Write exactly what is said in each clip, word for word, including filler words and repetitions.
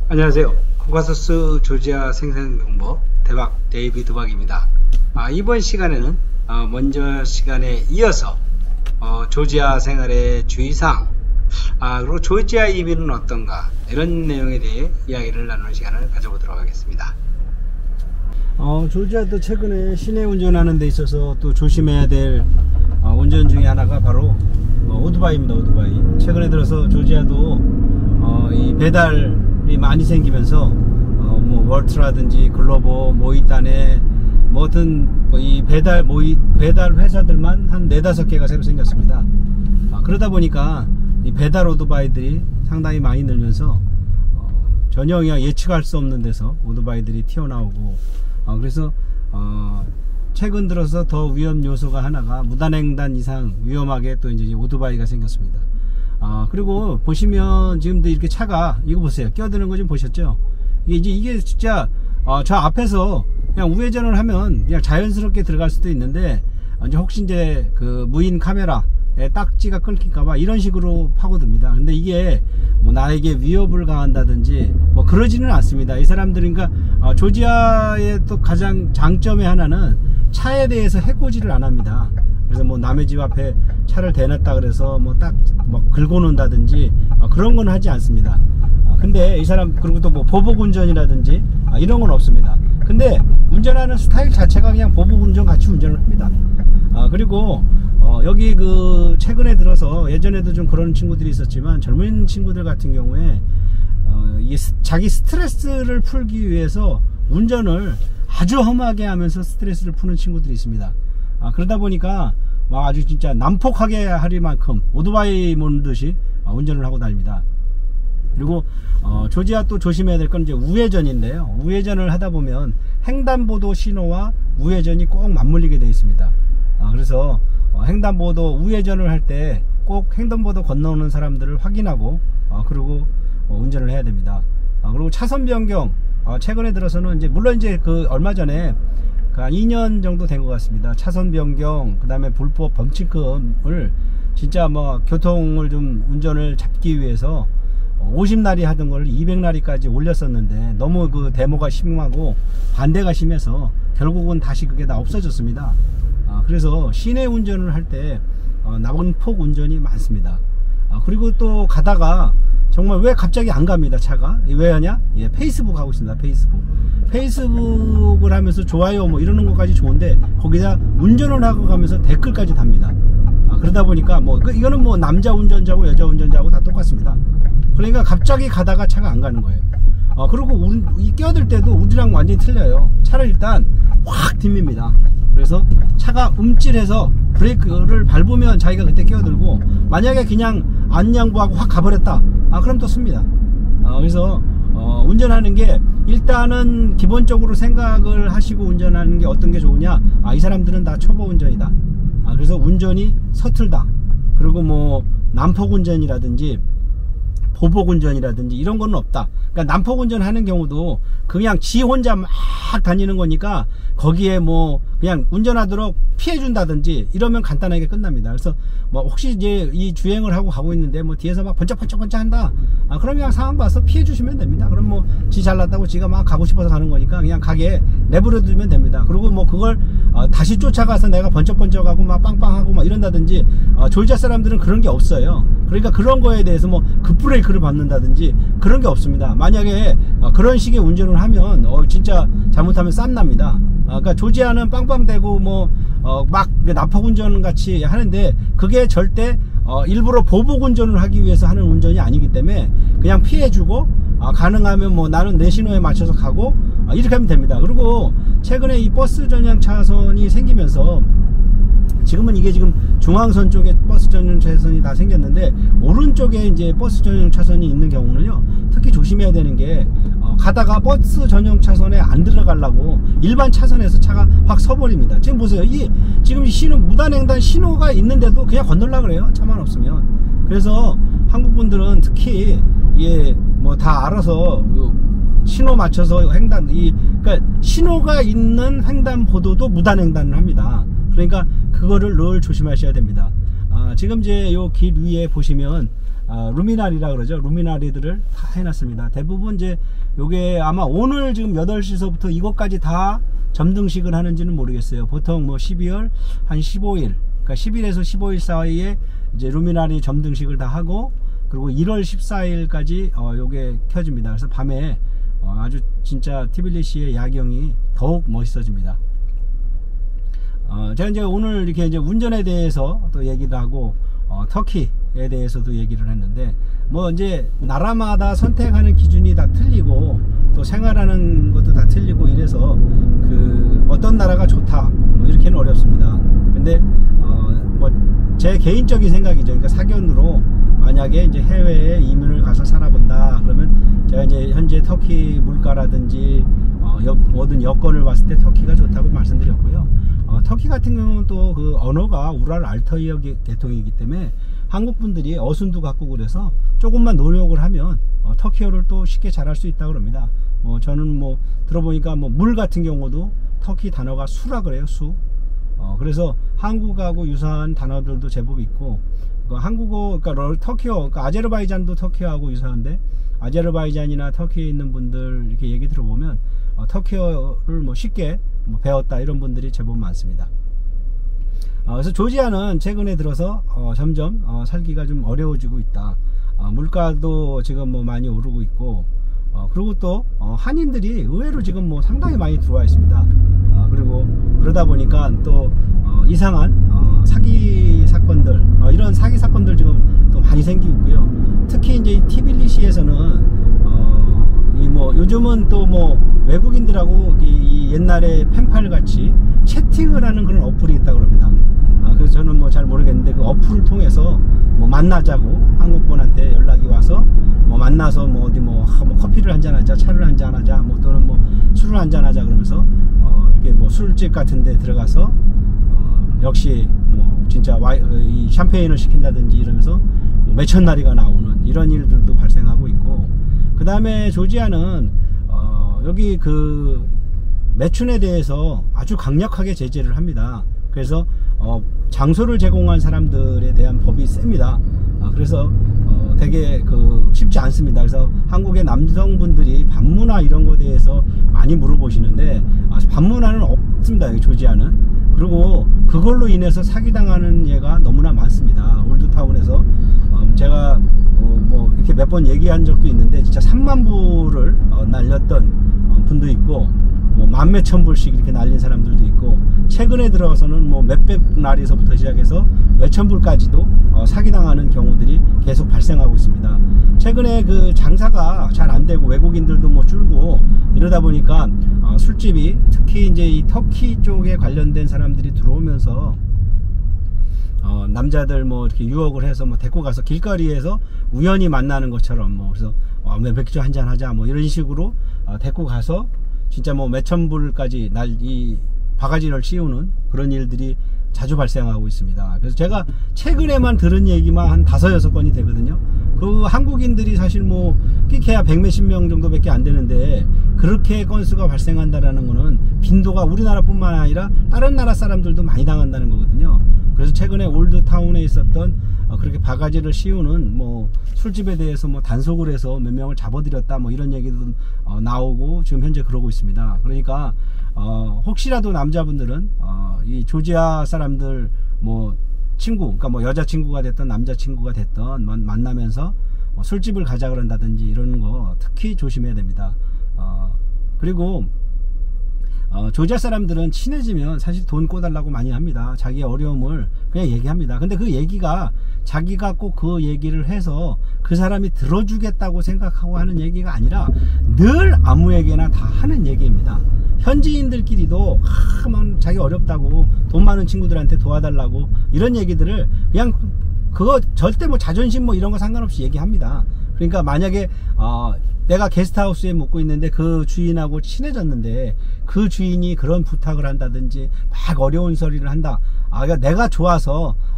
안녕하세요. 코카소스 조지아 생산정보 대박 데이비드 박입니다. 아, 이번 시간에는 어, 먼저 시간에 이어서 어, 조지아 생활의 주의사항, 아, 그리고 조지아 이민은 어떤가, 이런 내용에 대해 이야기를 나누는 시간을 가져보도록 하겠습니다. 어, 조지아도 최근에 시내 운전하는 데 있어서 또 조심해야 될 어, 운전 중에 하나가 바로 어, 오토바이입니다. 오토바이. 최근에 들어서 조지아도 어, 이 배달이 많이 생기면서 어, 뭐 월트라든지 글로버, 모이단에 뭐든 이 배달 모이 배달 회사들만 한 네다섯 개가 새로 생겼습니다. 아, 그러다 보니까 이 배달 오토바이들이 상당히 많이 늘면서 어, 전혀 그냥 예측할 수 없는 데서 오토바이들이 튀어나오고, 어, 그래서 어, 최근 들어서 더 위험 요소가 하나가 무단횡단 이상 위험하게 또 이제 오토바이가 생겼습니다. 아, 그리고 보시면 지금도 이렇게 차가, 이거 보세요. 끼어드는 거 좀 보셨죠? 이게 이제 이게 진짜 어, 저 앞에서 그냥 우회전을 하면 그냥 자연스럽게 들어갈 수도 있는데, 이제 혹시 이제 그 무인 카메라에 딱지가 끊길까봐 이런 식으로 파고듭니다. 근데 이게 뭐 나에게 위협을 가한다든지 뭐 그러지는 않습니다. 이 사람들은, 그러니까 어, 조지아의 또 가장 장점의 하나는 차에 대해서 해코지를 안 합니다. 그래서 뭐 남의 집 앞에 차를 대놨다 그래서 뭐 딱 뭐 긁어 놓는다든지 어, 그런 건 하지 않습니다. 어, 근데 이 사람, 그리고 또 뭐 보복 운전이라든지 어, 이런 건 없습니다. 근데 운전하는 스타일 자체가 그냥 보복 운전 같이 운전을 합니다. 어, 그리고 어, 여기 그 최근에 들어서, 예전에도 좀 그런 친구들이 있었지만 젊은 친구들 같은 경우에 어, 이 자기 스트레스를 풀기 위해서 운전을 아주 험하게 하면서 스트레스를 푸는 친구들이 있습니다. 아, 그러다 보니까 막 아주 진짜 난폭하게 할 만큼 오토바이 몰듯이 어, 운전을 하고 다닙니다. 그리고 어, 조지아 또 조심해야 될 건 이제 우회전인데요. 우회전을 하다 보면 횡단보도 신호와 우회전이 꼭 맞물리게 되어 있습니다. 아, 그래서 어, 횡단보도 우회전을 할 때 꼭 횡단보도 건너오는 사람들을 확인하고 어, 그리고 어, 운전을 해야 됩니다. 아, 그리고 차선 변경, 어, 최근에 들어서는 이제 물론 이제 그 얼마 전에 그 한 이 년 정도 된 것 같습니다. 차선 변경, 그 다음에 불법 범칙금을 진짜 뭐 교통을 좀 운전을 잡기 위해서 오십 나리 하던 걸 이백 나리까지 올렸었는데 너무 그 데모가 심하고 반대가 심해서 결국은 다시 그게 다 없어졌습니다. 아, 그래서 시내 운전을 할 때 어, 난폭 운전이 많습니다. 아, 그리고 또 가다가 정말 왜 갑자기 안 갑니다, 차가. 왜 하냐? 예, 페이스북 하고 있습니다. 페이스북. 페이스북을 하면서 좋아요 뭐 이러는 것까지 좋은데, 거기다 운전을 하고 가면서 댓글까지 답니다. 아, 그러다 보니까 뭐 그, 이거는 뭐 남자 운전자고 여자 운전자고 다 똑같습니다. 그러니까 갑자기 가다가 차가 안 가는 거예요. 어, 그리고 우리, 이 끼어들 때도 우리랑 완전히 틀려요. 차를 일단 확 딥니다. 그래서 차가 움찔해서 브레이크를 밟으면 자기가 그때 끼어들고, 만약에 그냥 안 양보하고 확 가버렸다, 아, 그럼 또 씁니다. 어, 그래서 어, 운전하는 게 일단은 기본적으로 생각을 하시고 운전하는 게 어떤 게 좋으냐. 아, 이 사람들은 다 초보 운전이다. 아, 그래서 운전이 서툴다. 그리고 뭐 난폭 운전이라든지 보복 운전이라든지 이런 거는 없다. 그러니까 난폭 운전 하는 경우도 그냥 지 혼자 막 다니는 거니까 거기에 뭐 그냥 운전하도록 피해 준다든지 이러면 간단하게 끝납니다. 그래서 뭐 혹시 이제 이 주행을 하고 가고 있는데 뭐 뒤에서 막 번쩍번쩍번쩍 한다, 아, 그럼 그냥 상황 봐서 피해 주시면 됩니다. 그럼 뭐 지 잘났다고 지가 막 가고 싶어서 가는 거니까 그냥 가게 내버려 두면 됩니다. 그리고 뭐 그걸 어, 다시 쫓아가서 내가 번쩍번쩍하고 막 빵빵하고 막 이런다든지, 어, 조지아 사람들은 그런 게 없어요. 그러니까 그런 거에 대해서 뭐 급브레이크를 밟는다든지 그런 게 없습니다. 만약에 어, 그런 식의 운전을 하면 어, 진짜 잘못하면 쌈납니다. 어, 그러니까 조지아는 빵빵대고 뭐 어, 막 난폭 운전 같이 하는데 그게 절대 어, 일부러 보복 운전을 하기 위해서 하는 운전이 아니기 때문에 그냥 피해주고, 어, 가능하면 뭐 나는 내 신호에 맞춰서 가고, 어, 이렇게 하면 됩니다. 그리고 최근에 이 버스 전용 차선이 생기면서 지금은 이게 지금 중앙선 쪽에 버스 전용 차선이 다 생겼는데, 오른쪽에 이제 버스 전용 차선이 있는 경우는요, 특히 조심해야 되는 게 어, 가다가 버스 전용 차선에 안 들어가려고 일반 차선에서 차가 확 서버립니다. 지금 보세요. 이 지금 신호, 무단횡단 신호가 있는데도 그냥 건널라 그래요, 차만 없으면. 그래서 한국 분들은 특히 예, 뭐 다 알아서 신호 맞춰서 횡단, 이 그러니까 신호가 있는 횡단보도도 무단횡단을 합니다. 그러니까 그거를 늘 조심하셔야 됩니다. 아, 지금 이제 요 길 위에 보시면 어, 루미나리라 그러죠. 루미나리들을 다 해놨습니다. 대부분 이제 요게 아마 오늘 지금 여덟 시서부터 이것까지 다 점등식을 하는지는 모르겠어요. 보통 뭐 십이월 한 십오일, 그러니까 십일에서 십오일 사이에 이제 루미나리 점등식을 다 하고, 그리고 일월 십사일까지 어, 요게 켜집니다. 그래서 밤에 어, 아주 진짜 티빌리시의 야경이 더욱 멋있어집니다. 어, 제가 이제 오늘 이렇게 이제 운전에 대해서 또 얘기도 하고, 어, 터키에 대해서도 얘기를 했는데, 뭐 이제 나라마다 선택하는 기준이 다 틀리고 또 생활하는 것도 다 틀리고 이래서 그 어떤 나라가 좋다 뭐 이렇게는 어렵습니다. 근데 어, 뭐 제 개인적인 생각이죠. 그러니까 사견으로 만약에 이제 해외에 이민을 가서 살아본다 그러면 제가 이제 현재 터키 물가라든지 어, 여, 모든 여건을 봤을 때 터키가 좋다고 말씀드렸고요. 어, 터키 같은 경우는 또 그 언어가 우랄 알타이어 계통이기 때문에 한국 분들이 어순도 갖고 그래서 조금만 노력을 하면 어, 터키어를 또 쉽게 잘할 수 있다고 합니다. 뭐 저는 뭐 들어보니까 뭐 물 같은 경우도 터키 단어가 수라 그래요. 수. 어, 그래서 한국하고 유사한 단어들도 제법 있고, 그 한국어, 그러니까 터키어, 그러니까 아제르바이잔도 터키어하고 유사한데, 아제르바이잔이나 터키에 있는 분들 이렇게 얘기 들어보면 어, 터키어를 뭐 쉽게 뭐 배웠다 이런 분들이 제법 많습니다. 어, 그래서 조지아는 최근에 들어서 어, 점점 어, 살기가 좀 어려워지고 있다. 어, 물가도 지금 뭐 많이 오르고 있고, 어, 그리고 또 어, 한인들이 의외로 지금 뭐 상당히 많이 들어와 있습니다. 어, 그리고 그러다 보니까 또 어, 이상한 어, 사기 사건들, 어, 이런 사기 사건들 지금 또 많이 생기고 있고요. 특히 이제 티빌리시에서는 어, 이 뭐 요즘은 또 뭐 외국인들하고 이, 이 옛날에 펜팔 같이 채팅을 하는 그런 어플이 있다고 합니다. 아, 그래서 저는 뭐 잘 모르겠는데 그 어플을 통해서 뭐 만나자고 한국분한테 연락이 와서 뭐 만나서 뭐 어디 뭐, 아, 뭐 커피를 한잔 하자, 차를 한잔 하자, 뭐 또는 뭐 술을 한잔 하자 그러면서 어, 이렇게 뭐 술집 같은 데 들어가서 어, 역시 뭐 진짜 와이, 이 샴페인을 시킨다든지 이러면서 뭐 몇천 나리가 나오는 이런 일들도 발생하고 있고, 그 다음에 조지아는 어, 여기 그 매춘에 대해서 아주 강력하게 제재를 합니다. 그래서 어, 장소를 제공한 사람들에 대한 법이 셉니다. 아, 그래서 어, 되게 그 쉽지 않습니다. 그래서 한국의 남성분들이 반문화 이런 거에 대해서 많이 물어보시는데 아, 반문화는 없습니다. 여기 조지아는. 그리고 그걸로 인해서 사기당하는 예가 너무나 많습니다. 올드타운에서 어, 제가 어, 뭐 이렇게 몇 번 얘기한 적도 있는데 진짜 삼만 불을 어, 날렸던 어, 분도 있고, 뭐 만몇천 불씩 이렇게 날린 사람들도 있고, 최근에 들어서는 뭐 몇백 날에서부터 시작해서 몇천 불까지도 어, 사기당하는 경우들이 계속 발생하고 있습니다. 최근에 그 장사가 잘 안 되고 외국인들도 뭐 줄고 이러다 보니까 어, 술집이 특히 이제 이 터키 쪽에 관련된 사람들이 들어오면서 어, 남자들 뭐 이렇게 유혹을 해서 뭐 데리고 가서 길거리에서 우연히 만나는 것처럼 뭐 그래서 어, 맥주 한잔 하자 뭐 이런 식으로 어, 데리고 가서 진짜 뭐 몇천 불까지 날 이 바가지를 씌우는 그런 일들이 자주 발생하고 있습니다. 그래서 제가 최근에만 들은 얘기만 한 다섯 여섯 건이 되거든요. 그 한국인들이 사실 뭐 끼케야 백몇십 명 정도밖에 안 되는데 그렇게 건수가 발생한다라는 거는 빈도가 우리나라뿐만 아니라 다른 나라 사람들도 많이 당한다는 거거든요. 그래서 최근에 올드타운에 있었던 어, 그렇게 바가지를 씌우는 뭐 술집에 대해서 뭐 단속을 해서 몇 명을 잡아들였다 뭐 이런 얘기도 어, 나오고 지금 현재 그러고 있습니다. 그러니까 어, 혹시라도 남자분들은 어, 이 조지아 사람들 뭐 친구, 그러니까 뭐 여자친구가 됐던 남자친구가 됐던 만나면서 뭐 술집을 가자 그런다든지 이런 거 특히 조심해야 됩니다. 어, 그리고 어, 조지아 사람들은 친해지면 사실 돈 꿔달라고 많이 합니다. 자기의 어려움을 그냥 얘기합니다. 근데 그 얘기가 자기가 꼭 그 얘기를 해서 그 사람이 들어주겠다고 생각하고 하는 얘기가 아니라 늘 아무에게나 다 하는 얘기입니다. 현지인들끼리도 하, 막 자기 어렵다고 돈 많은 친구들한테 도와달라고 이런 얘기들을 그냥 그거 절대 뭐 자존심 뭐 이런 거 상관없이 얘기합니다. 그러니까 만약에 어, 내가 게스트하우스에 묵고 있는데 그 주인하고 친해졌는데 그 주인이 그런 부탁을 한다든지 막 어려운 소리를 한다. 아, 그러니까 내가 좋아서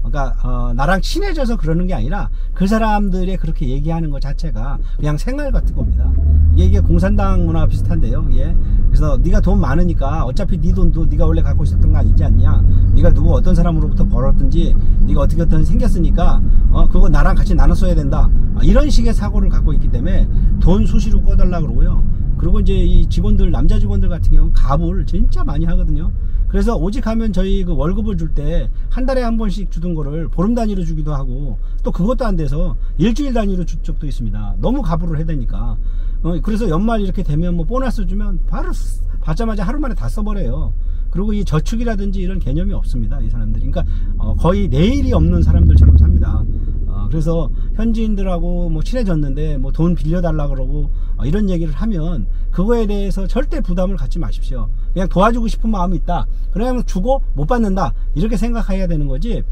그러니까 어, 나랑 친해져서 그러는 게 아니라 그 사람들의 그렇게 얘기하는 것 자체가 그냥 생활 같은 겁니다. 이게, 이게 공산당 문화와 비슷한데요. 예. 그래서 네가 돈 많으니까 어차피 네 돈도 네가 원래 갖고 있었던 거 아니지 않냐. 네가 누구 어떤 사람으로부터 벌었든지 네가 어떻게 어떤 생겼으니까 어 그거 나랑 같이 나눠 써야 된다. 이런 식의 사고를 갖고 있기 때문에 돈 수시로 꺼달라 그러고요. 그리고 이제 이 직원들, 남자 직원들 같은 경우는 갑을 진짜 많이 하거든요. 그래서 오직 하면 저희 그 월급을 줄 때 한 달에 한 번씩 주던 거를 보름 단위로 주기도 하고 또 그것도 안 돼서 일주일 단위로 줄 적도 있습니다. 너무 갑을 해대니까. 어, 그래서 연말 이렇게 되면 뭐 보너스 주면 바로 받자마자 하루 만에 다 써버려요. 그리고 이 저축이라든지 이런 개념이 없습니다. 이 사람들이. 그러니까 어, 거의 내일이 없는 사람들처럼 삽니다. 어, 그래서 현지인들하고 뭐 친해졌는데 뭐 돈 빌려달라 그러고 어, 이런 얘기를 하면 그거에 대해서 절대 부담을 갖지 마십시오. 그냥 도와주고 싶은 마음이 있다. 그러면 주고 못 받는다. 이렇게 생각해야 되는 거지.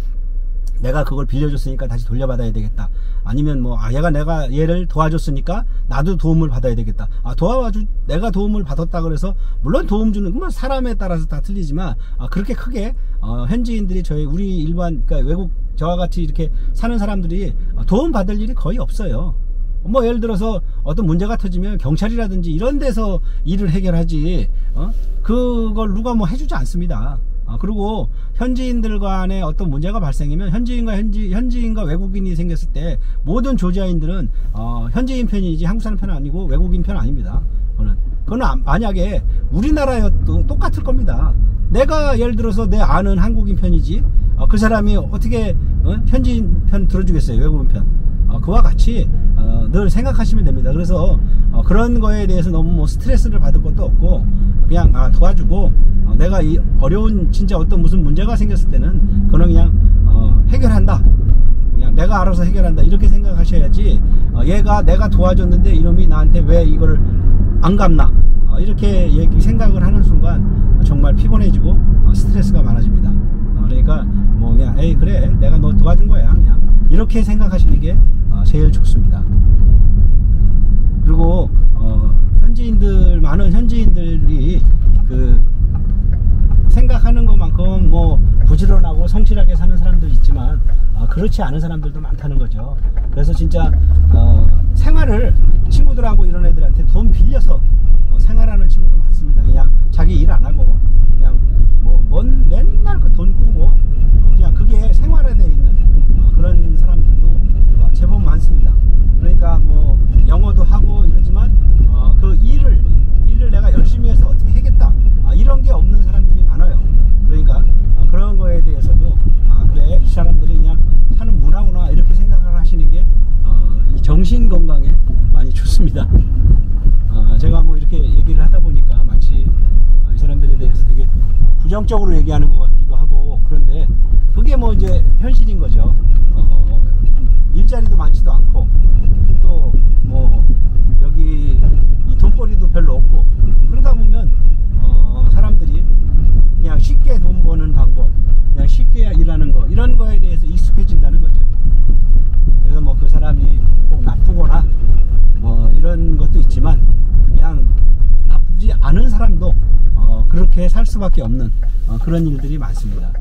내가 그걸 빌려줬으니까 다시 돌려받아야 되겠다. 아니면 뭐, 아, 얘가 내가 얘를 도와줬으니까 나도 도움을 받아야 되겠다. 아, 도와주, 내가 도움을 받았다 그래서, 물론 도움 주는, 뭐, 사람에 따라서 다 틀리지만, 아, 그렇게 크게, 어, 현지인들이 저희, 우리 일반, 그러니까 외국, 저와 같이 이렇게 사는 사람들이 도움 받을 일이 거의 없어요. 뭐, 예를 들어서 어떤 문제가 터지면 경찰이라든지 이런 데서 일을 해결하지, 어? 그걸 누가 뭐 해주지 않습니다. 아, 그리고 현지인들 간에 어떤 문제가 발생하면 현지인과 현지, 현지인과 외국인이 생겼을 때 모든 조지아인들은 어, 현지인 편이지 한국 사람 편은 아니고 외국인 편 아닙니다. 그거는 그거는 만약에 우리나라여도 똑같을 겁니다. 내가 예를 들어서 내 아는 한국인 편이지 어, 그 사람이 어떻게 어? 현지인 편 들어주겠어요? 외국인 편. 어, 그와 같이 어, 늘 생각하시면 됩니다. 그래서 어, 그런 거에 대해서 너무 뭐 스트레스를 받을 것도 없고 그냥 아, 도와주고 어, 내가 이 어려운 진짜 어떤 무슨 문제가 생겼을 때는 그건 그냥 어, 해결한다. 그냥 내가 알아서 해결한다. 이렇게 생각하셔야지 어, 얘가 내가 도와줬는데 이놈이 나한테 왜 이거를 안 갚나 어, 이렇게 얘기 생각을 하는 순간 정말 피곤해지고 어, 스트레스가 많아집니다. 어, 그러니까 뭐 그냥 에이 그래 내가 너 도와준 거야 그냥 이렇게 생각하시는 게 어, 제일 좋습니다. 그리고 어, 현지인들 많은 현지인들이 그 생각하는 것만큼 뭐 부지런하고 성실하게 사는 사람도 있지만 어, 그렇지 않은 사람들도 많다는 거죠. 그래서 진짜 어, 생활을 친구들하고 이런 애들한테 돈 빌려서 어, 생활하는 친구도 많습니다. 그냥 자기 일 안 하고 그냥 뭐 뭔 맨날 그 돈 꾸고 어, 그냥 그게 생활에 돼 있는 어, 그런 사람들도 어, 제법 많습니다. 그러니까 뭐 영어도 하고 이러지만 어, 그 일을 일을 내가 열심히 해서 어떻게 하겠다 아, 이런 게 없는 사람들이 많아요. 그러니까 어, 그런 거에 대해서도 아 그래 이 사람들이 그냥 사는 문화구나 이렇게 생각을 하시는 게 어, 이 정신 건강에 많이 좋습니다. 어, 제가 뭐 이렇게 얘기를 하다 보니까 마치 어, 이 사람들에 대해서 되게 부정적으로 얘기하는 것 같기도 하고 그런데 그게 뭐 이제 현실인 거죠. 어, 일자리도 많지도 않고 또 뭐 여기 이 돈벌이도 별로 없고 그러다 보면 어, 사람들이 그냥 쉽게 돈 버는 방법 그냥 쉽게 일하는 거 이런 거에 대해서 익숙해진다는 거죠. 그래서 뭐 그 사람이 꼭 나쁘거나 뭐 이런 것도 있지만 그냥 나쁘지 않은 사람도 어, 그렇게 살 수밖에 없는 어, 그런 일들이 많습니다.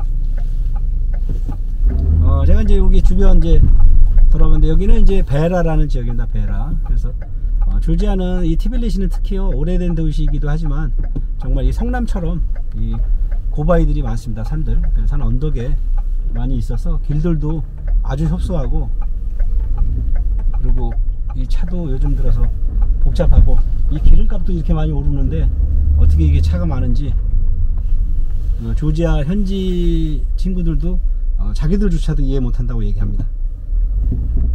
어, 제가 이제 여기 주변 이제 돌아보는데 여기는 이제 베라라는 지역입니다. 베라. 그래서 어, 조지아는 이 티빌리시는 특히요 오래된 도시이기도 하지만 정말 이 성남처럼 이 고바위들이 많습니다. 산들. 산 언덕에 많이 있어서 길들도 아주 협소하고 그리고 이 차도 요즘 들어서 복잡하고 이 기름값도 이렇게 많이 오르는데 어떻게 이게 차가 많은지 어, 조지아 현지 친구들도 어, 자기들조차도 이해 못한다고 얘기합니다.